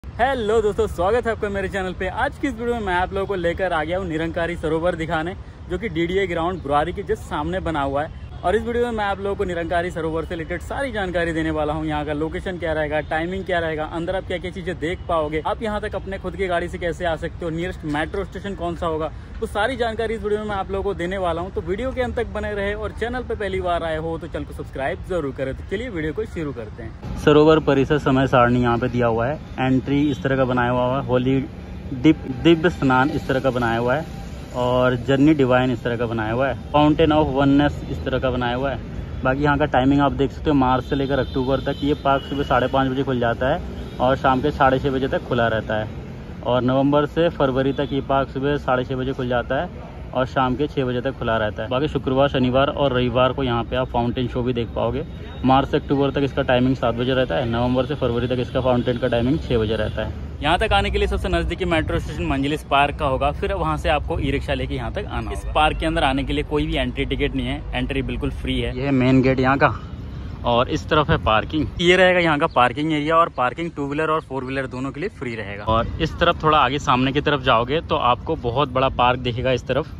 Hello दोस्तों, स्वागत है आपका मेरे चैनल पे। आज की इस वीडियो में मैं आप लोगों को लेकर आ गया हूँ निरंकारी सरोवर दिखाने, जो कि डीडीए ग्राउंड बुरारी के जस्ट सामने बना हुआ है। और इस वीडियो में मैं आप लोगों को निरंकारी सरोवर से रिलेटेड सारी जानकारी देने वाला हूँ। यहाँ का लोकेशन क्या रहेगा, टाइमिंग क्या रहेगा, अंदर आप क्या क्या चीजें देख पाओगे, आप यहाँ तक अपने खुद की गाड़ी से कैसे आ सकते हो, नियरेस्ट मेट्रो स्टेशन कौन सा होगा, तो सारी जानकारी इस वीडियो में मैं आप लोगों को देने वाला हूँ। तो वीडियो के अंत तक बने रहे और चैनल पे पहली बार आए हो तो चैनल को सब्सक्राइब जरूर करें। तो चलिए वीडियो को शुरू करते हैं। सरोवर परिसर समय सारणी यहाँ पे दिया हुआ है। एंट्री इस तरह का बनाया हुआ है। होली दिव्य स्नान इस तरह का बनाया हुआ है और जर्नी डिवाइन इस तरह का बनाया हुआ है। फाउंटेन ऑफ वननेस इस तरह का बनाया हुआ है। बाकी यहाँ का टाइमिंग आप देख सकते हो, मार्च से लेकर अक्टूबर तक ये पार्क सुबह 5:30 बजे खुल जाता है और शाम के 6:30 बजे तक खुला रहता है। और नवंबर से फरवरी तक ये पार्क सुबह 6:30 बजे खुल जाता है और शाम के 6 बजे तक खुला रहता है। बाकी शुक्रवार, शनिवार और रविवार को यहाँ पे आप फाउंटेन शो भी देख पाओगे। मार्च से अक्टूबर तक इसका टाइमिंग 7 बजे रहता है। नवंबर से फरवरी तक इसका फाउंटेन का टाइमिंग 6 बजे रहता है। यहाँ तक आने के लिए सबसे नज़दीकी मेट्रो स्टेशन मंजिलिस पार्क का होगा। फिर वहाँ से आपको ई रिक्शा लेके यहाँ तक आना। इस पार्क के अंदर आने के लिए कोई भी एंट्री टिकट नहीं है, एंट्री बिल्कुल फ्री है। ये है मेन गेट यहाँ का और इस तरफ है पार्किंग। ये रहेगा यहाँ का पार्किंग एरिया और पार्किंग 2 व्हीलर और 4 व्हीलर दोनों के लिए फ्री रहेगा। और इस तरफ थोड़ा आगे सामने की तरफ जाओगे तो आपको बहुत बड़ा पार्क दिखेगा इस तरफ,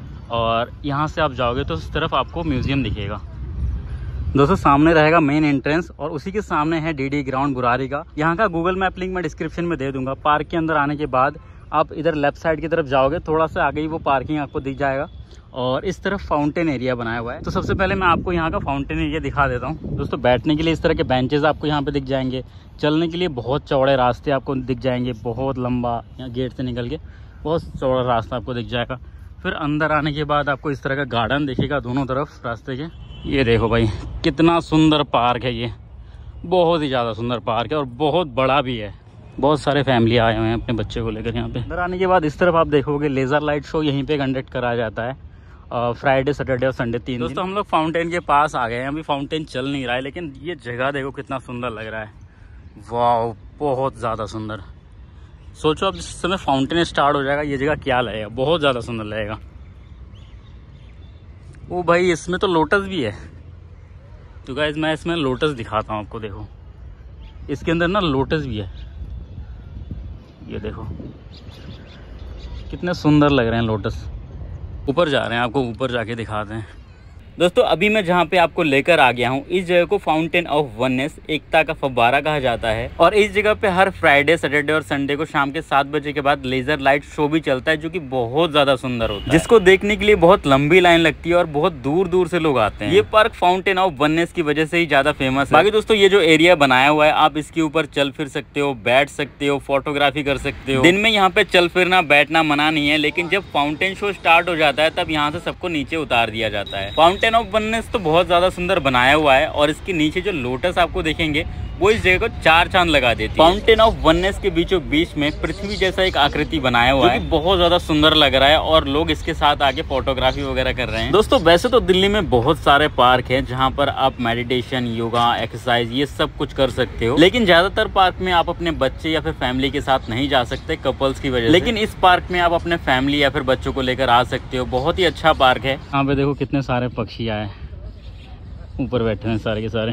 और यहाँ से आप जाओगे तो इस तरफ आपको म्यूजियम दिखेगा। दोस्तों सामने रहेगा मेन एंट्रेंस और उसी के सामने है डीडी ग्राउंड बुरारी का। यहाँ का गूगल मैप लिंक मैं डिस्क्रिप्शन में दे दूंगा। पार्क के अंदर आने के बाद आप इधर लेफ्ट साइड की तरफ जाओगे, थोड़ा सा आगे ही वो पार्किंग आपको दिख जाएगा और इस तरफ फाउंटेन एरिया बनाया हुआ है। तो सबसे पहले मैं आपको यहाँ का फाउंटेन एरिया दिखा देता हूँ। दोस्तों बैठने के लिए इस तरह के बेंचेस आपको यहाँ पे दिख जाएंगे। चलने के लिए बहुत चौड़े रास्ते आपको दिख जाएंगे, बहुत लंबा, यहाँ गेट से निकल के बहुत चौड़ा रास्ता आपको दिख जाएगा। फिर अंदर आने के बाद आपको इस तरह का गार्डन दिखेगा दोनों तरफ रास्ते के। ये देखो भाई कितना सुंदर पार्क है, ये बहुत ही ज़्यादा सुंदर पार्क है और बहुत बड़ा भी है। बहुत सारे फैमिली आए हुए हैं अपने बच्चे को लेकर यहाँ पे। अंदर आने के बाद इस तरफ आप देखोगे लेज़र लाइट शो यहीं पे कंडक्ट कराया जाता है फ्राइडे, सैटरडे और संडे 3 दिन। दोस्तों हम लोग फाउंटेन के पास आ गए हैं। अभी फाउंटेन चल नहीं रहा है, लेकिन ये जगह देखो कितना सुंदर लग रहा है। वाह, बहुत ज़्यादा सुंदर। सोचो अब जिस समय फाउंटेन स्टार्ट हो जाएगा ये जगह क्या लगेगा, बहुत ज़्यादा सुंदर लगेगा। ओ भाई इसमें तो लोटस भी है। तो गाइस मैं इसमें लोटस दिखाता हूँ आपको। देखो इसके अंदर ना लोटस भी है, ये देखो कितने सुंदर लग रहे हैं लोटस। ऊपर जा रहे हैं, आपको ऊपर जाके दिखाते हैं। दोस्तों अभी मैं जहाँ पे आपको लेकर आ गया हूँ, इस जगह को फाउंटेन ऑफ वननेस, एकता का फव्वारा कहा जाता है। और इस जगह पे हर फ्राइडे, सैटरडे और संडे को शाम के 7 बजे के बाद लेजर लाइट शो भी चलता है, जो कि बहुत ज्यादा सुंदर होता है, जिसको देखने के लिए बहुत लंबी लाइन लगती है और बहुत दूर दूर से लोग आते हैं। ये पार्क फाउंटेन ऑफ वननेस की वजह से ही ज्यादा फेमस है। बाकी दोस्तों ये जो एरिया बनाया हुआ है, आप इसके ऊपर चल फिर सकते हो, बैठ सकते हो, फोटोग्राफी कर सकते हो। दिन में यहाँ पे चल फिरना बैठना मना नहीं है, लेकिन जब फाउंटेन शो स्टार्ट हो जाता है तब यहाँ से सबको नीचे उतार दिया जाता है। फाउंटेन ऑफ वननेस तो बहुत ज्यादा सुंदर बनाया हुआ है और इसके नीचे जो लोटस आपको देखेंगे वो इस जगह को 4 चांद लगा देती है। फाउंटेन ऑफ वननेस के बीचों बीच में पृथ्वी जैसा एक आकृति बनाया हुआ है, जो कि बहुत ज्यादा सुंदर लग रहा है और लोग इसके साथ आके फोटोग्राफी वगैरह कर रहे हैं। दोस्तों वैसे तो दिल्ली में बहुत सारे पार्क हैं जहाँ पर आप मेडिटेशन, योगा, एक्सरसाइज ये सब कुछ कर सकते हो, लेकिन ज्यादातर पार्क में आप अपने बच्चे या फिर फैमिली के साथ नहीं जा सकते कपल्स की वजह से। लेकिन इस पार्क में आप अपने फैमिली या फिर बच्चों को लेकर आ सकते हो। बहुत ही अच्छा पार्क है। यहाँ पे देखो कितने सारे पक्षी आए, ऊपर बैठे हैं सारे के सारे।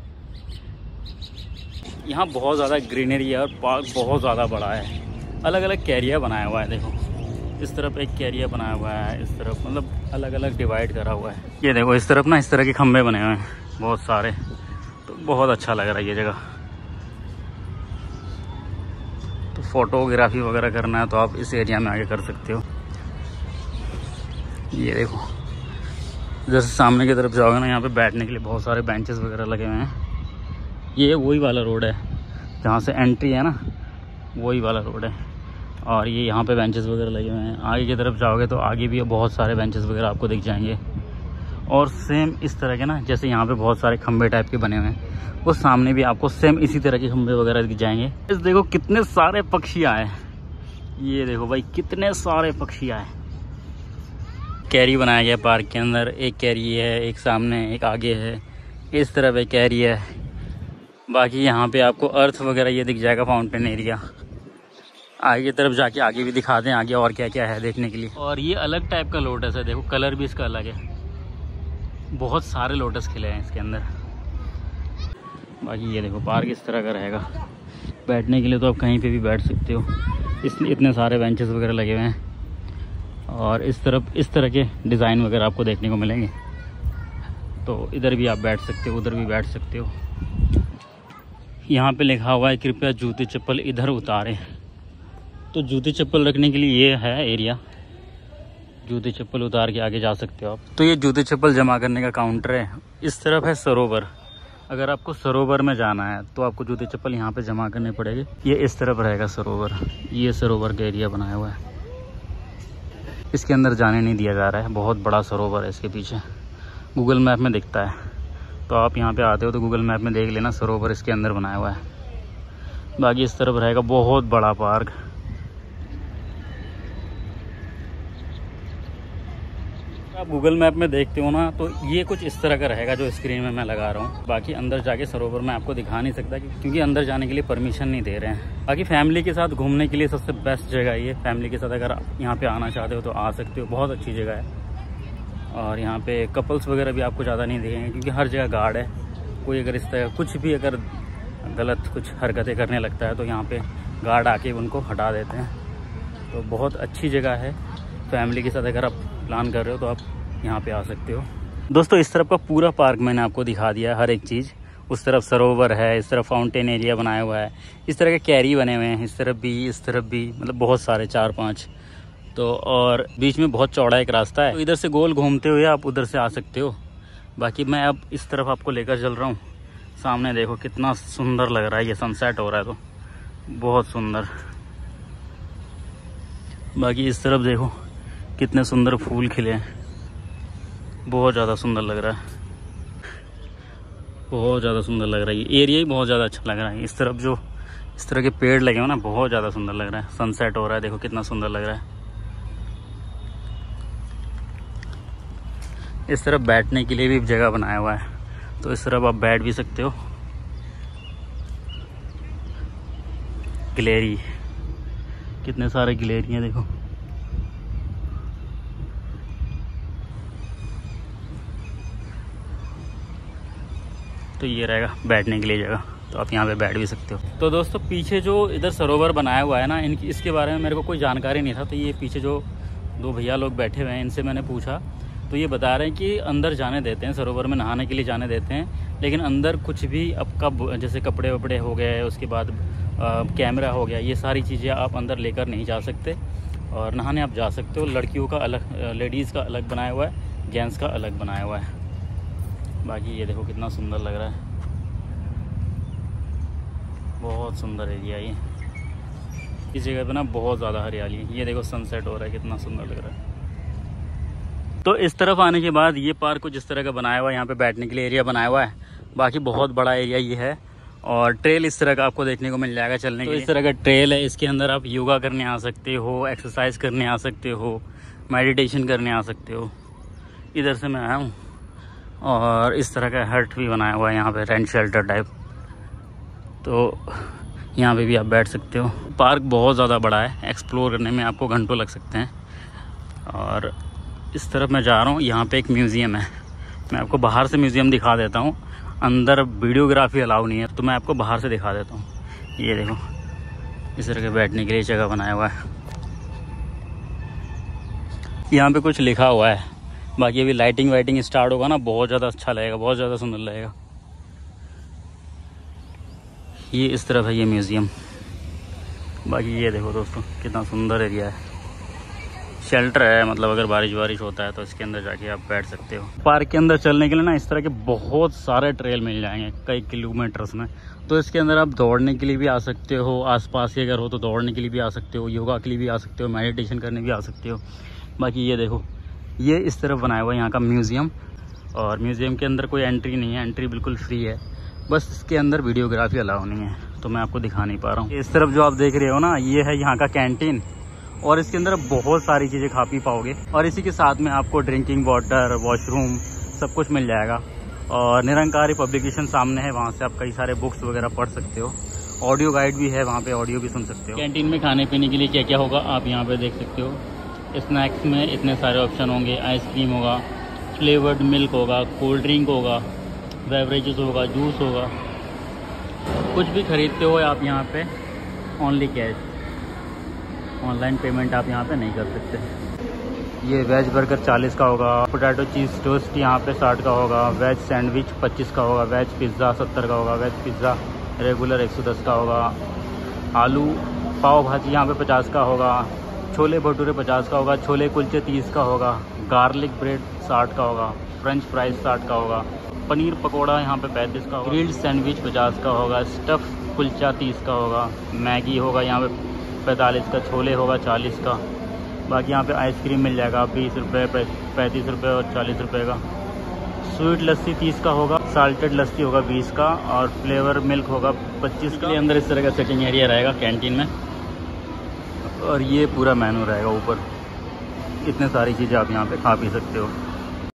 यहाँ बहुत ज़्यादा ग्रीनरी है और पार्क बहुत ज़्यादा बड़ा है। अलग अलग कैरियर बनाया हुआ है। देखो इस तरफ एक कैरियर बनाया हुआ है, इस तरफ मतलब अलग अलग डिवाइड करा हुआ है। ये देखो इस तरफ ना इस तरह के खंभे बने हुए हैं बहुत सारे, तो बहुत अच्छा लग रहा है ये जगह। तो फोटोग्राफी वगैरह करना है तो आप इस एरिया में आके कर सकते हो। ये देखो जैसे सामने की तरफ जाओगे ना, यहाँ पे बैठने के लिए बहुत सारे बेंचेस वगैरह लगे हुए हैं। ये वही वाला रोड है जहाँ से एंट्री है ना, वही वाला रोड है और ये यहाँ पे बेंचेस वगैरह लगे हुए हैं। आगे की तरफ जाओगे तो आगे भी बहुत सारे बेंचेस वगैरह आपको दिख जाएंगे और सेम इस तरह के ना, जैसे यहाँ पे बहुत सारे खंबे टाइप के बने हुए हैं, वो सामने भी आपको सेम इसी तरह के खंबे वगैरह दिख जाएंगे। इस देखो कितने सारे पक्षी आए, ये देखो भाई कितने सारे पक्षी आए। कैरी बनाया गया पार्क के अंदर, एक कैरी है, एक सामने, एक आगे है, इस तरफ एक कैरी है। बाकी यहाँ पे आपको अर्थ वगैरह ये दिख जाएगा फाउंटेन एरिया। आगे की तरफ जाके आगे भी दिखा दें आगे और क्या क्या है देखने के लिए। और ये अलग टाइप का लोटस है, देखो कलर भी इसका अलग है, बहुत सारे लोटस खिले हैं इसके अंदर। बाकी ये देखो पार्क इस तरह का रहेगा, बैठने के लिए तो आप कहीं पे भी बैठ सकते हो। इतने सारे बेंचेस वगैरह लगे हुए हैं और इस तरफ इस तरह के डिज़ाइन वगैरह आपको देखने को मिलेंगे। तो इधर भी आप बैठ सकते हो, उधर भी बैठ सकते हो। यहाँ पे लिखा हुआ है कृपया जूते चप्पल इधर उतारें। तो जूते चप्पल रखने के लिए ये है एरिया, जूते चप्पल उतार के आगे जा सकते हो आप। तो ये जूते चप्पल जमा करने का काउंटर है। इस तरफ है सरोवर। अगर आपको सरोवर में जाना है तो आपको जूते चप्पल यहाँ पे जमा करने पड़ेंगे। ये इस तरफ रहेगा सरोवर, ये सरोवर का एरिया बनाया हुआ है। इसके अंदर जाने नहीं दिया जा रहा है, बहुत बड़ा सरोवर है इसके पीछे, गूगल मैप में दिखता है। तो आप यहाँ पे आते हो तो गूगल मैप में देख लेना, सरोवर इसके अंदर बनाया हुआ है। बाकी इस तरफ रहेगा बहुत बड़ा पार्क। आप गूगल मैप में देखते हो ना, तो ये कुछ इस तरह का रहेगा जो स्क्रीन में मैं लगा रहा हूँ। बाकी अंदर जाके सरोवर में आपको दिखा नहीं सकता क्योंकि अंदर जाने के लिए परमिशन नहीं दे रहे हैं। बाकी फैमिली के साथ घूमने के लिए सबसे बेस्ट जगह ये। फैमिली के साथ अगर आप यहाँ पे आना चाहते हो तो आ सकते हो, बहुत अच्छी जगह है। और यहाँ पे कपल्स वगैरह भी आपको ज़्यादा नहीं दिखेंगे क्योंकि हर जगह गार्ड है। कोई अगर इस तरह कुछ भी अगर गलत कुछ हरकतें करने लगता है तो यहाँ पे गार्ड आके उनको हटा देते हैं। तो बहुत अच्छी जगह है। फैमिली के साथ अगर आप प्लान कर रहे हो तो आप यहाँ पे आ सकते हो। दोस्तों इस तरफ का पूरा पार्क मैंने आपको दिखा दिया, हर एक चीज़। उस तरफ सरोवर है, इस तरफ फाउंटेन एरिया बनाया हुआ है, इस तरह के कैरी बने हुए हैं, इस तरफ भी, मतलब बहुत सारे 4-5। तो और बीच में बहुत चौड़ा एक रास्ता है, तो इधर से गोल घूमते हुए आप उधर से आ सकते हो। बाकी मैं अब इस तरफ आपको लेकर चल रहा हूँ। सामने देखो कितना सुंदर लग रहा है, ये सनसेट हो रहा है तो बहुत सुंदर। बाकी इस तरफ देखो कितने सुंदर फूल खिले हैं, बहुत ज़्यादा सुंदर लग रहा है, बहुत ज़्यादा सुंदर लग रहा है। ये एरिया ही बहुत ज़्यादा अच्छा लग रहा है। इस तरफ जो इस तरह के पेड़ लगे हो ना, बहुत ज़्यादा सुंदर लग रहा है। सनसेट हो रहा है, देखो कितना सुंदर लग रहा है। इस तरफ बैठने के लिए भी जगह बनाया हुआ है, तो इस तरफ आप बैठ भी सकते हो। गिलेरी, कितने सारे गिलेरी हैं देखो। तो ये रहेगा बैठने के लिए जगह, तो आप यहाँ पे बैठ भी सकते हो। तो दोस्तों पीछे जो इधर सरोवर बनाया हुआ है ना, इसके बारे में मेरे को कोई जानकारी नहीं था। तो ये पीछे जो 2 भैया लोग बैठे हुए हैं, इनसे मैंने पूछा तो ये बता रहे हैं कि अंदर जाने देते हैं, सरोवर में नहाने के लिए जाने देते हैं, लेकिन अंदर कुछ भी आपका जैसे कपड़े वपड़े हो गए, उसके बाद कैमरा हो गया, ये सारी चीज़ें आप अंदर लेकर नहीं जा सकते। और नहाने आप जा सकते हो। लड़कियों का अलग, लेडीज़ का अलग बनाया हुआ है, जेंट्स का अलग बनाया हुआ है। बाकी ये देखो कितना सुंदर लग रहा है, बहुत सुंदर एरिया ये। इस जगह पे ना बहुत ज़्यादा हरियाली है। ये देखो सनसेट हो रहा है, कितना सुंदर लग रहा है। तो इस तरफ आने के बाद ये पार्क कुछ इस तरह का बनाया हुआ है, यहाँ पे बैठने के लिए एरिया बनाया हुआ है। बाकी बहुत बड़ा एरिया ये है और ट्रेल इस तरह का आपको देखने को मिल जाएगा चलने के लिए। इस तरह का ट्रेल है, इसके अंदर आप योगा करने आ सकते हो, एक्सरसाइज करने आ सकते हो, मेडिटेशन करने आ सकते हो। इधर से मैं आया हूँ और इस तरह का हट भी बनाया हुआ है यहाँ पे, रेंट शेल्टर टाइप। तो यहाँ पे भी आप बैठ सकते हो। पार्क बहुत ज़्यादा बड़ा है, एक्सप्लोर करने में आपको घंटों लग सकते हैं। और इस तरफ मैं जा रहा हूँ, यहाँ पे एक म्यूज़ियम है। मैं आपको बाहर से म्यूज़ियम दिखा देता हूँ, अंदर वीडियोग्राफी अलाउ नहीं है, तो मैं आपको बाहर से दिखा देता हूँ। ये देखो इस तरह के बैठने के लिए जगह बनाया हुआ है। यहाँ पे कुछ लिखा हुआ है। बाकी अभी लाइटिंग वाइटिंग स्टार्ट होगा ना, बहुत ज़्यादा अच्छा लगेगा, बहुत ज़्यादा सुंदर लगेगा। ये इस तरफ है ये म्यूज़ियम। बाकी ये देखो दोस्तों कितना सुंदर एरिया है, शेल्टर है, मतलब अगर बारिश होता है तो इसके अंदर जाके आप बैठ सकते हो। पार्क के अंदर चलने के लिए ना इस तरह के बहुत सारे ट्रेल मिल जाएंगे कई किलोमीटर्स में। तो इसके अंदर आप दौड़ने के लिए भी आ सकते हो, आसपास के अगर हो तो दौड़ने के लिए भी आ सकते हो, योगा के लिए भी आ सकते हो, मेडिटेशन करने भी आ सकते हो। बाकी ये देखो ये इस तरफ बनाया हुआ है यहाँ का म्यूज़ियम, और म्यूज़ियम के अंदर कोई एंट्री नहीं है, एंट्री बिल्कुल फ्री है, बस इसके अंदर वीडियोग्राफी अलाउ नहीं है, तो मैं आपको दिखा नहीं पा रहा हूँ। इस तरफ जो आप देख रहे हो ना, ये है यहाँ का कैंटीन, और इसके अंदर बहुत सारी चीज़ें खा पी पाओगे, और इसी के साथ में आपको ड्रिंकिंग वाटर, वॉशरूम सब कुछ मिल जाएगा। और निरंकारी पब्लिकेशन सामने है, वहाँ से आप कई सारे बुक्स वगैरह पढ़ सकते हो। ऑडियो गाइड भी है, वहाँ पे ऑडियो भी सुन सकते हो। कैंटीन में खाने पीने के लिए क्या क्या होगा आप यहाँ पे देख सकते हो। स्नैक्स में इतने सारे ऑप्शन होंगे, आइसक्रीम होगा, फ्लेवर्ड मिल्क होगा, कोल्ड ड्रिंक होगा, बेवरेजेस होगा, जूस होगा, कुछ भी खरीदते हो आप यहाँ पे ओनली कैश, ऑनलाइन पेमेंट आप यहाँ पे नहीं कर सकते। ये वेज बर्गर 40 का होगा, पोटैटो चीज़ टोस्ट यहाँ पे 60 का होगा, वेज सैंडविच 25 का होगा, वेज पिज़्ज़ा 70 का होगा, वेज पिज़्ज़ा रेगुलर 110 का होगा, आलू पाव भाजी यहाँ पे 50 का होगा, छोले भटूरे 50 का होगा, छोले कुलचे 30 का होगा, गार्लिक ब्रेड 60 का होगा, फ्रेंच फ्राइज 60 का होगा, पनीर पकोड़ा यहाँ पे 35 का होगा, ग्रिल्ड सैंडविच 50 का होगा, स्टफ़ कुलचा 30 का होगा, मैगी होगा यहाँ पे 45 का, छोले होगा 40 का। बाकी यहाँ पे आइसक्रीम मिल जाएगा 20 रुपये, 35 रुपये और 40 रुपये का। स्वीट लस्सी 30 का होगा, साल्टेड लस्सी होगा 20 का और फ्लेवर मिल्क होगा 25 का। अंदर इस तरह का सिटिंग एरिया रहेगा कैंटीन में, और ये पूरा मेनू रहेगा ऊपर। इतने सारी चीज़ें आप यहाँ पे खा पी सकते हो।